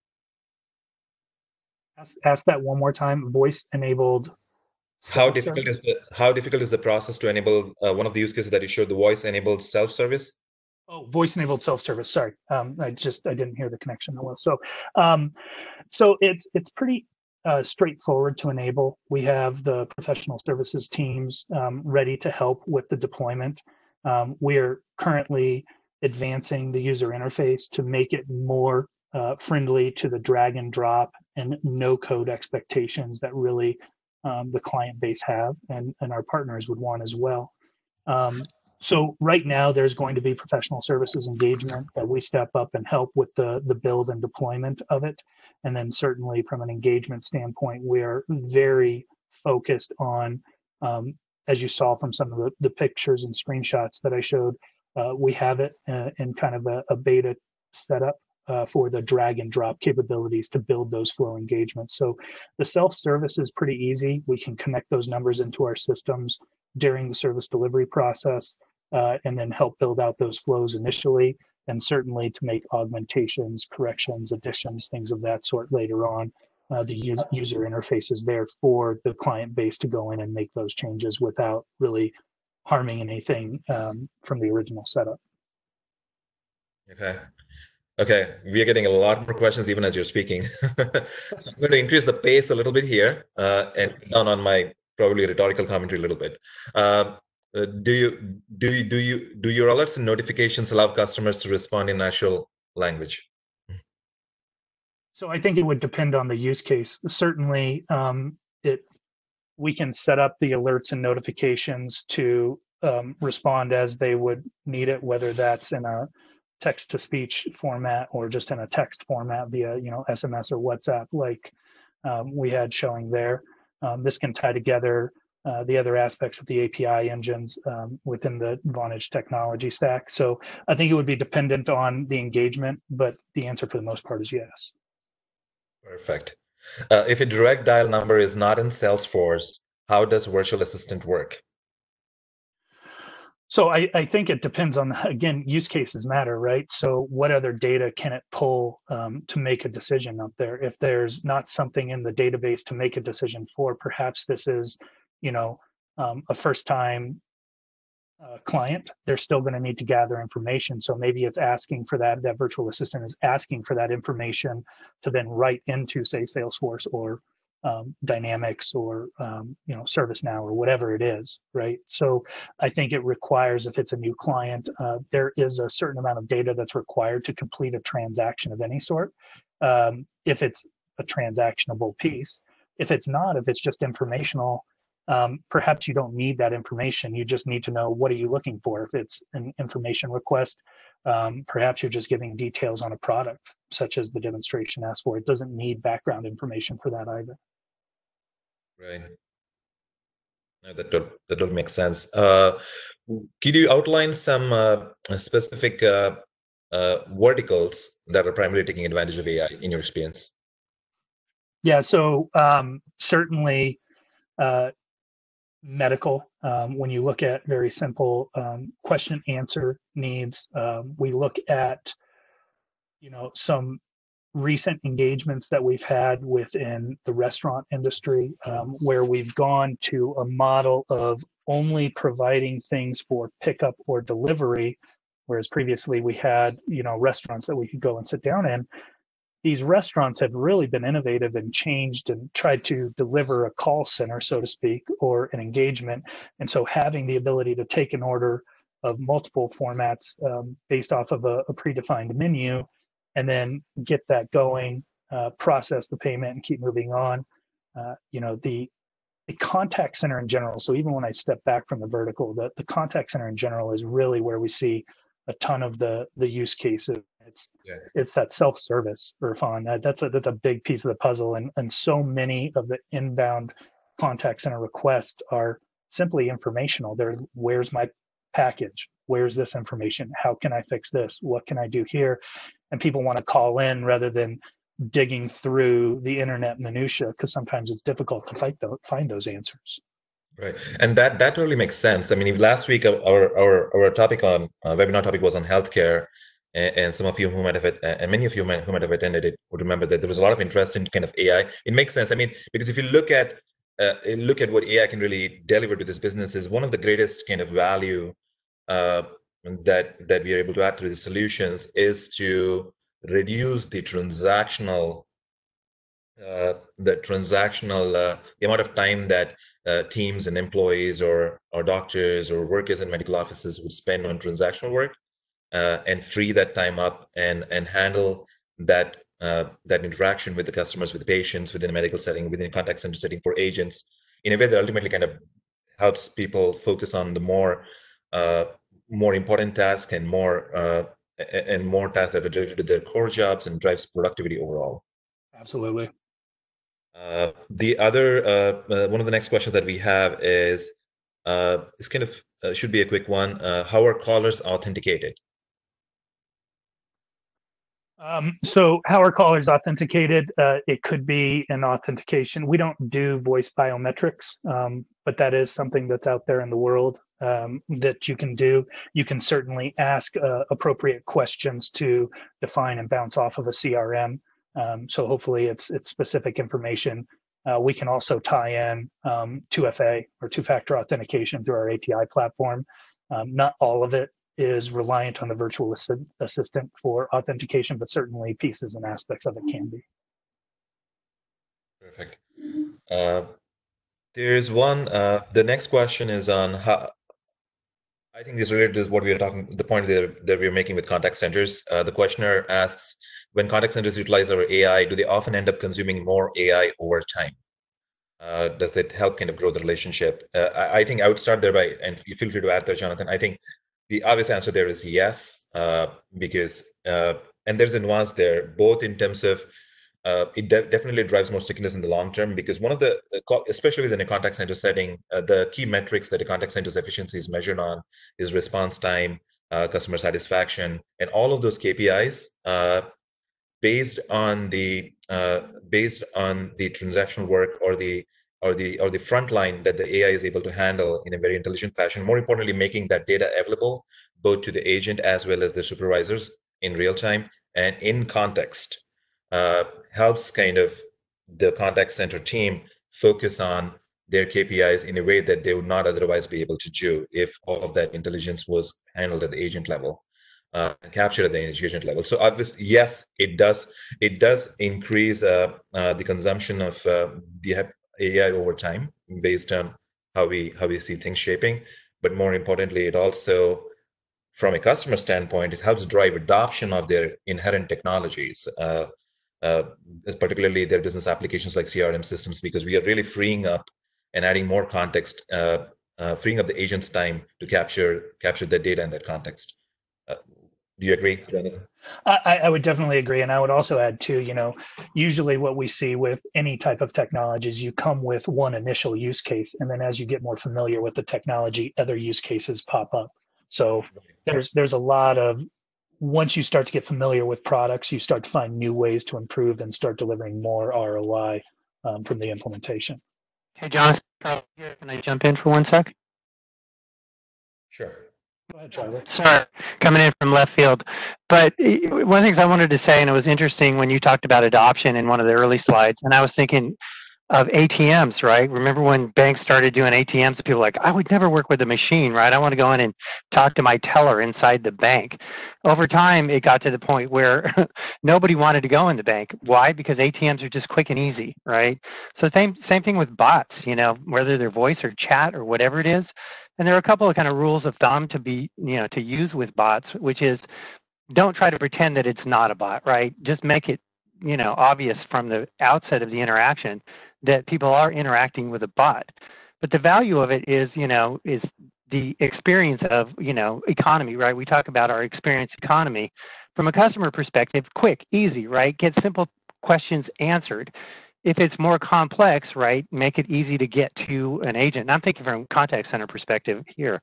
Ask that one more time. Voice-enabled. How difficult is the process to enable one of the use cases that you showed, the voice-enabled self-service? Oh, voice-enabled self-service. Sorry, I didn't hear the connection that well. So it's pretty straightforward to enable. We have the professional services teams ready to help with the deployment. We're currently advancing the user interface to make it more friendly to the drag and drop and no code expectations that really the client base have and our partners would want as well. So right now there's going to be professional services engagement that we step up and help with the build and deployment of it. And then certainly from an engagement standpoint, we're very focused on, as you saw from some of the pictures and screenshots that I showed, we have it in kind of a beta setup for the drag and drop capabilities to build those flow engagements. So the self-service is pretty easy. We can connect those numbers into our systems during the service delivery process and then help build out those flows initially, and certainly to make augmentations, corrections, additions, things of that sort later on. The user interface is there for the client base to go in and make those changes without really harming anything from the original setup. Okay, we are getting a lot more questions even as you're speaking. So I'm going to increase the pace a little bit here and down on my probably rhetorical commentary a little bit. Do your alerts and notifications allow customers to respond in natural language? So I think it would depend on the use case. Certainly, we can set up the alerts and notifications to respond as they would need it, whether that's in a text to speech format or just in a text format via, SMS or WhatsApp, like we had showing there. This can tie together the other aspects of the API engines within the Vonage technology stack. So I think it would be dependent on the engagement, but the answer for the most part is yes. Perfect. If a direct dial number is not in Salesforce, how does virtual assistant work? So I think it depends on, again, use cases matter, right? So what other data can it pull to make a decision up there? If there's not something in the database to make a decision for, perhaps this is, a first time client, they're still going to need to gather information. So maybe it's asking for that virtual assistant is asking for that information to then write into, say, Salesforce or Dynamics or ServiceNow or whatever it is, right? So I think it requires, if it's a new client, there is a certain amount of data that's required to complete a transaction of any sort. If it's a transactionable piece, if it's not, if it's just informational, perhaps you don't need that information. You just need to know, what are you looking for? If it's an information request, perhaps you're just giving details on a product, such as the demonstration asked for. It doesn't need background information for that either. Right. No, that makes sense. Could you outline some specific verticals that are primarily taking advantage of AI in your experience? Yeah, so certainly medical. When you look at very simple question answer needs, we look at some recent engagements that we've had within the restaurant industry, where we've gone to a model of only providing things for pickup or delivery, whereas previously we had restaurants that we could go and sit down in. These restaurants have really been innovative and changed and tried to deliver a call center, so to speak, or an engagement. And so having the ability to take an order of multiple formats based off of a predefined menu, and then get that going, process the payment, and keep moving on. The contact center in general. So even when I step back from the vertical, the contact center in general is really where we see a ton of the use cases. It's that self-service, Irfan. That's a big piece of the puzzle, and so many of the inbound contact center requests are simply informational. They're, where's my package? Where's this information? How can I fix this? What can I do here? And people want to call in rather than digging through the internet minutia, because sometimes it's difficult to find those answers. Right, and that really makes sense. I mean, last week our topic on webinar topic was on healthcare, and some of you who might have and many of you who might have attended it would remember that there was a lot of interest in kind of AI. It makes sense. I mean, because if you look at what AI can really deliver to this business, is one of the greatest kind of value that we are able to add through the solutions is to reduce the transactional the amount of time that teams and employees or doctors or workers in medical offices would spend on transactional work, and free that time up and handle that interaction with the customers, with the patients, within a medical setting, within a contact center setting for agents, in a way that ultimately kind of helps people focus on the more important tasks and more tasks that are related to their core jobs, and drives productivity overall. Absolutely. The other one of the next questions that we have is kind of should be a quick one. How are callers authenticated? So how are callers authenticated? It could be an authentication. We don't do voice biometrics, but that is something that's out there in the world that you can do. You can certainly ask appropriate questions to define and bounce off of a CRM. So hopefully it's specific information. We can also tie in 2FA or two-factor authentication through our API platform. Not all of it is reliant on the virtual assistant for authentication, but certainly pieces and aspects of it can be. Perfect. There's one, the next question is on how, I think this is related to what we are talking, the point that we're making with contact centers. The questioner asks, when contact centers utilize our AI, do they often end up consuming more AI over time? Does it help kind of grow the relationship? I think I would start there by, and you feel free to add there, Jonathan. I think the obvious answer there is yes, because and there's a nuance there, both in terms of it definitely drives more stickiness in the long term, because one of the, especially within a contact center setting, the key metrics that a contact center's efficiency is measured on is response time, customer satisfaction, and all of those KPIs based on the transactional work or the front line that the AI is able to handle in a very intelligent fashion. More importantly, making that data available both to the agent as well as the supervisors in real time and in context helps kind of the contact center team focus on their KPIs in a way that they would not otherwise be able to do if all of that intelligence was handled at the agent level and captured at the agent level. So obviously, yes, it does. It does increase the consumption of the AI over time based on how we see things shaping. But more importantly, it also, from a customer standpoint, it helps drive adoption of their inherent technologies, uh, particularly their business applications like CRM systems, because we are really freeing up and adding more context, freeing up the agent's time to capture that data in that context. Do you agree, Jonathan? I would definitely agree. And I would also add too, usually what we see with any type of technology is you come with one initial use case. And then as you get more familiar with the technology, other use cases pop up. So there's a lot of, once you start to get familiar with products, you start to find new ways to improve and start delivering more ROI from the implementation. Hey, Jonathan, Charlie here. Can I jump in for 1 sec? Sure. Go ahead, Charlie. Sorry, coming in from left field. But one of the things I wanted to say, and it was interesting when you talked about adoption in one of the early slides, and I was thinking of ATMs, right? Remember when banks started doing ATMs? People were like, I would never work with a machine, right? I want to go in and talk to my teller inside the bank. Over time, it got to the point where nobody wanted to go in the bank. Why? Because ATMs are just quick and easy, right? So same thing with bots, whether they're voice or chat or whatever it is. And there are a couple of kind of rules of thumb to be, to use with bots, which is don't try to pretend that it's not a bot, right? Just make it, obvious from the outset of the interaction that people are interacting with a bot. But the value of it is, is the experience of, economy, right? We talk about our experience economy from a customer perspective, quick, easy, right? Get simple questions answered. If it's more complex, right, make it easy to get to an agent. And I'm thinking from a contact center perspective here.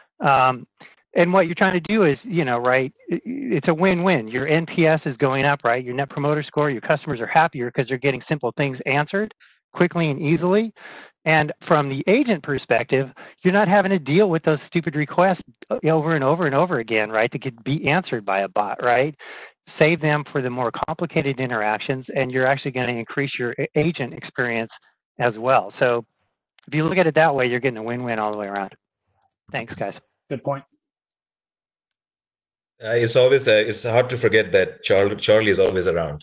And what you're trying to do is, right, it's a win-win. Your NPS is going up, right? Your net promoter score, your customers are happier because they're getting simple things answered quickly and easily. And from the agent perspective, you're not having to deal with those stupid requests over and over and over again, right, that could be answered by a bot, right? Save them for the more complicated interactions, and you're actually going to increase your agent experience as well. So if you look at it that way, you're getting a win-win all the way around. Thanks, guys. Good point. It's hard to forget that Charlie is always around.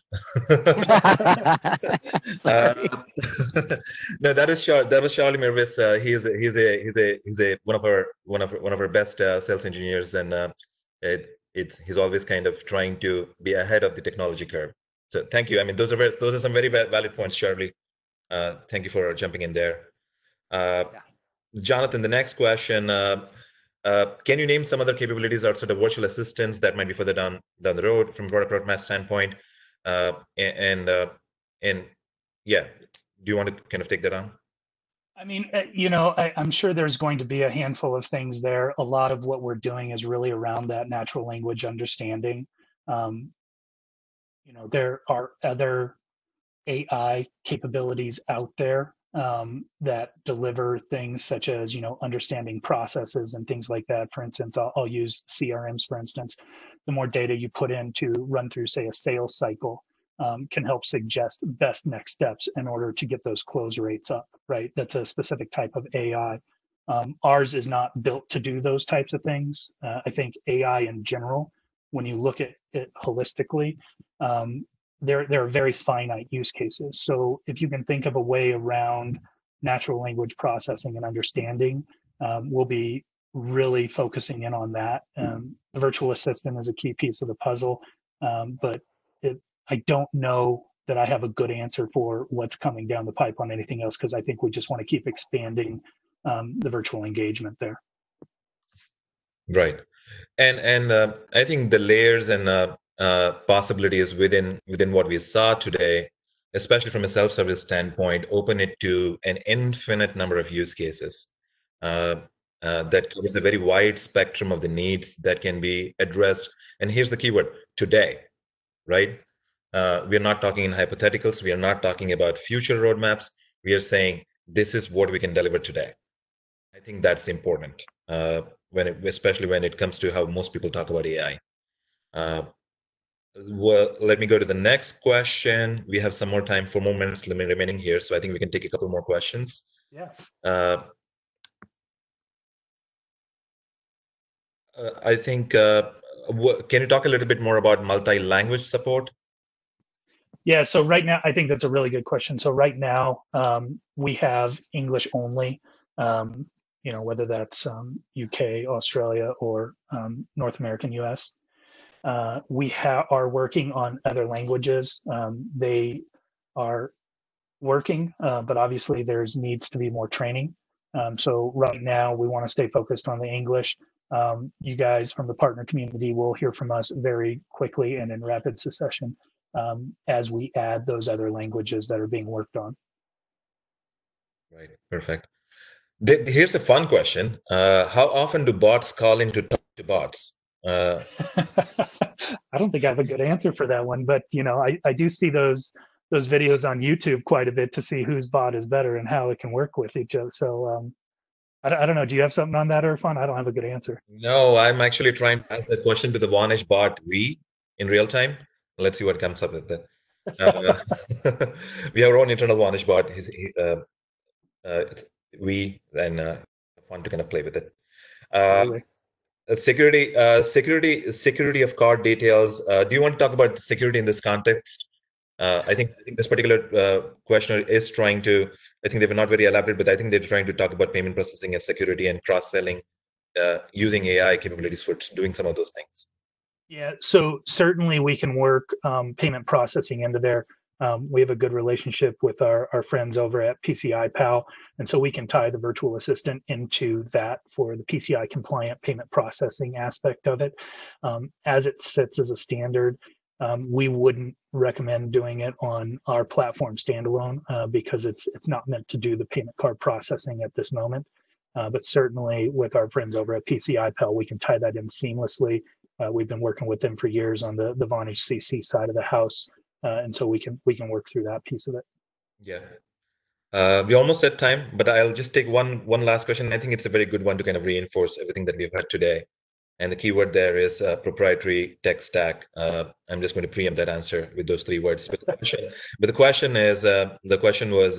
No, that was Charlie Mervis. He's one of our best sales engineers, and he's always kind of trying to be ahead of the technology curve. So thank you. I mean, those are some very valid points, Charlie. Thank you for jumping in there. Jonathan, the next question. Can you name some other capabilities outside of virtual assistants that might be further down the road from a product roadmap standpoint? And yeah, do you want to kind of take that on? I mean, I'm sure there's going to be a handful of things there. A lot of what we're doing is really around that natural language understanding. There are other AI capabilities out there that deliver things such as, understanding processes and things like that. For instance, I'll use CRMs, for instance. The more data you put in to run through, say, a sales cycle can help suggest best next steps in order to get those close rates up, right? That's a specific type of AI. Ours is not built to do those types of things. I think AI in general, when you look at it holistically, there are very finite use cases. So if you can think of a way around natural language processing and understanding, we'll be really focusing in on that. The virtual assistant is a key piece of the puzzle, but I don't know that I have a good answer for what's coming down the pipe on anything else, because I think we just want to keep expanding the virtual engagement there. Right. And I think the layers and possibilities within what we saw today, especially from a self-service standpoint, open it to an infinite number of use cases that covers a very wide spectrum of the needs that can be addressed. And here's the keyword: today, right? We are not talking in hypotheticals. We are not talking about future roadmaps. We are saying this is what we can deliver today. I think that's important, especially when it comes to how most people talk about AI. Well, let me go to the next question. We have some more time, 4 more minutes remaining here, so I think we can take a couple more questions. Yeah. I think, can you talk a little bit more about multi-language support? Yeah, so right now, I think that's a really good question. So right now, we have English only, whether that's UK, Australia, or North American, US. We are working on other languages. They are working, but obviously there's needs to be more training. So right now we want to stay focused on the English. You guys from the partner community will hear from us very quickly and in rapid succession as we add those other languages that are being worked on. Right, perfect. Here's a fun question. How often do bots call in to talk to bots? I don't think I have a good answer for that one, but I do see those videos on YouTube quite a bit to see whose bot is better and how it can work with each other. So I don't know. Do you have something on that, Irfan? I don't have a good answer. No, I'm actually trying to ask that question to the Vonage bot in real time. Let's see what comes up with that. We have our own internal Vonage bot. It's fun to kind of play with it. Security of card details. Do you want to talk about security in this context? I think this particular questioner is trying to. I think they were not very elaborate, but I think they're trying to talk about payment processing and security and cross-selling using AI capabilities for doing some of those things. Yeah, so certainly we can work payment processing into there. We have a good relationship with our friends over at PCI Pal, and so we can tie the virtual assistant into that for the PCI compliant payment processing aspect of it. As it sits as a standard, we wouldn't recommend doing it on our platform standalone because it's not meant to do the payment card processing at this moment. But certainly with our friends over at PCI Pal, we can tie that in seamlessly. We've been working with them for years on the Vonage CC side of the house, and so we can work through that piece of it. Yeah, we're almost at time, but I'll just take one last question. I think it's a very good one to kind of reinforce everything that we've had today. And the keyword there is proprietary tech stack. I'm just going to preempt that answer with those 3 words. But the question was,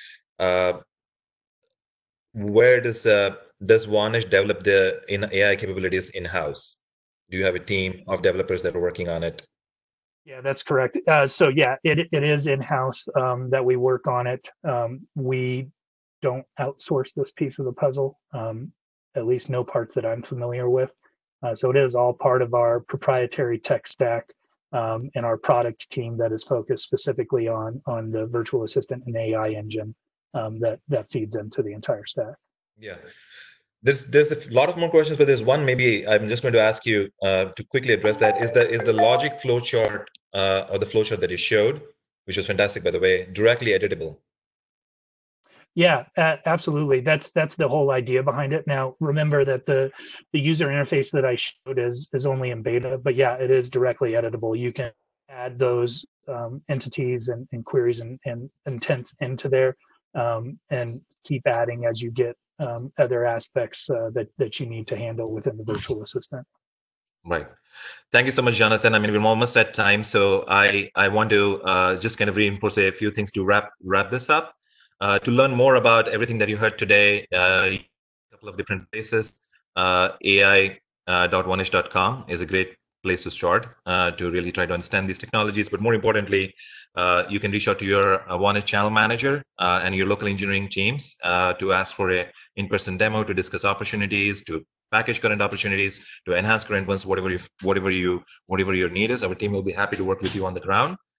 where does Vonage develop the AI capabilities in-house? Do you have a team of developers that are working on it? Yeah, that's correct. So yeah, it is in-house that we work on it. We don't outsource this piece of the puzzle, at least no parts that I'm familiar with. So it is all part of our proprietary tech stack and our product team that is focused specifically on the virtual assistant and AI engine that feeds into the entire stack. Yeah. There's a lot of more questions, but there's one maybe I'm just going to ask you to quickly address that. Is the logic flowchart or the flowchart that you showed, which was fantastic, by the way, directly editable? Yeah, absolutely. That's the whole idea behind it. Now, remember that the user interface that I showed is only in beta, but yeah, it is directly editable. You can add those entities and queries and intents into there and keep adding as you get other aspects that you need to handle within the virtual assistant. Right. Thank you so much, Jonathan. I mean, we're almost at time, so I want to just kind of reinforce a few things to wrap this up. To learn more about everything that you heard today, a couple of different places. AI.vonage.com is a great place to start to really try to understand these technologies. But more importantly, you can reach out to your Vonage channel manager and your local engineering teams to ask for a in-person demo, to discuss opportunities, to package current opportunities, to enhance current ones, whatever your need is. Our team will be happy to work with you on the ground.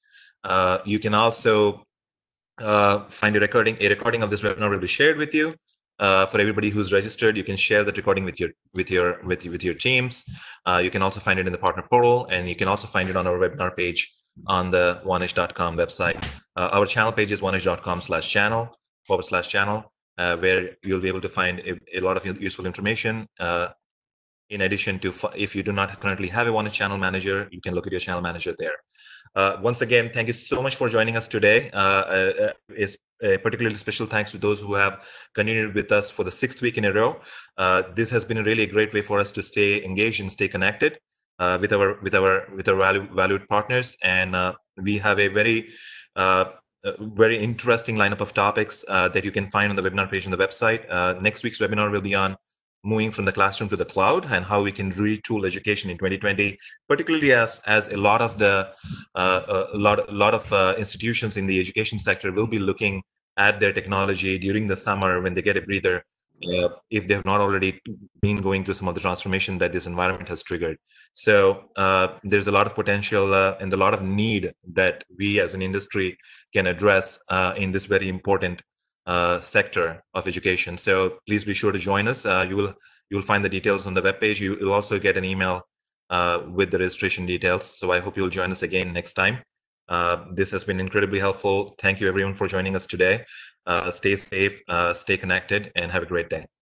You can also find a recording. A recording of this webinar will be shared with you. For everybody who's registered, you can share that recording with your teams. You can also find it in the partner portal, and you can also find it on our webinar page on the Vonage.com website. Our channel page is vonage.com/channel/channel, where you'll be able to find a lot of useful information. In addition to, if you do not currently have a Vonage channel manager, you can look at your channel manager there. Once again, thank you so much for joining us today. It's a particularly special thanks to those who have continued with us for the 6th week in a row. This has been a really great way for us to stay engaged and stay connected with our valued partners, and we have a very interesting lineup of topics that you can find on the webinar page on the website. Next week's webinar will be on moving from the classroom to the cloud and how we can retool education in 2020, particularly as a lot of the institutions in the education sector will be looking at their technology during the summer when they get a breather, if they have not already been going through some of the transformation that this environment has triggered. So there's a lot of potential and a lot of need that we as an industry can address in this very important sector of education. So please be sure to join us. You will find the details on the webpage. You'll also get an email with the registration details. So I hope you'll join us again next time. This has been incredibly helpful. Thank you everyone for joining us today. Stay safe, stay connected, and have a great day.